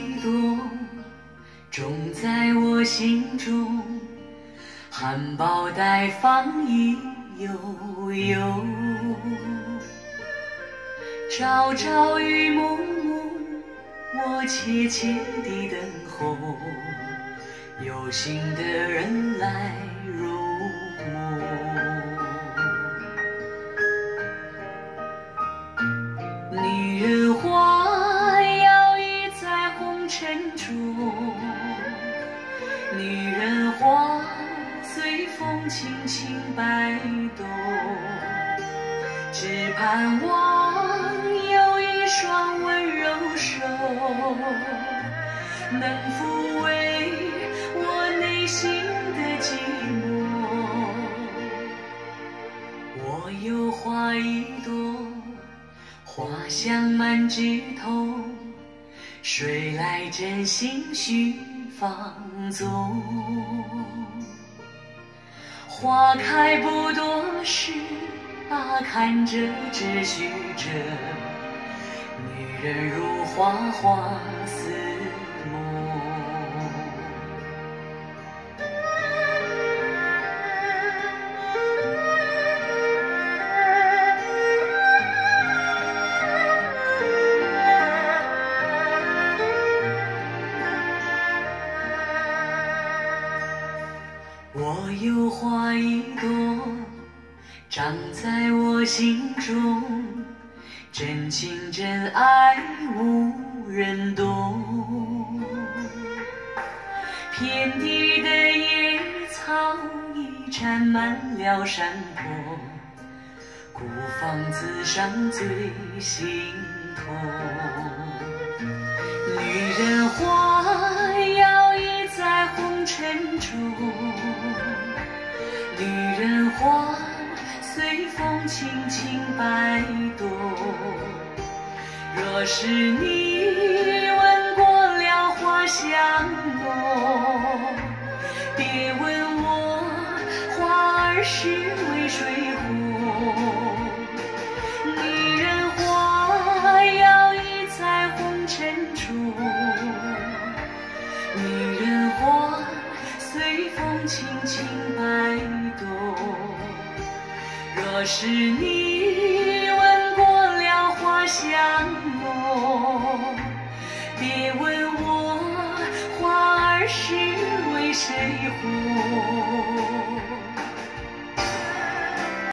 一朵，种在我心中。含苞待放意悠悠，朝朝与暮暮，我切切地等候，有心的人来入目。女人花摇曳在红尘中，女人花随风轻轻摆动，只盼望有一双温柔手，能抚慰我内心的寂寞。我有花一朵，花香满枝头，谁来真心许放纵？花开不多时，看着只许着，女人如花，花似梦。我有花一朵，长在我心中，真情真爱无人懂。遍地的野草已沾满了山坡，孤芳自赏最心痛。女人花摇曳在红尘中，女人花随风轻轻摆动。若是你闻过了花香浓，别问我花儿是为谁红。女人花摇曳在红尘中，女人花随风轻轻摆动。若是你闻过了花香浓，别问我花儿是为谁红。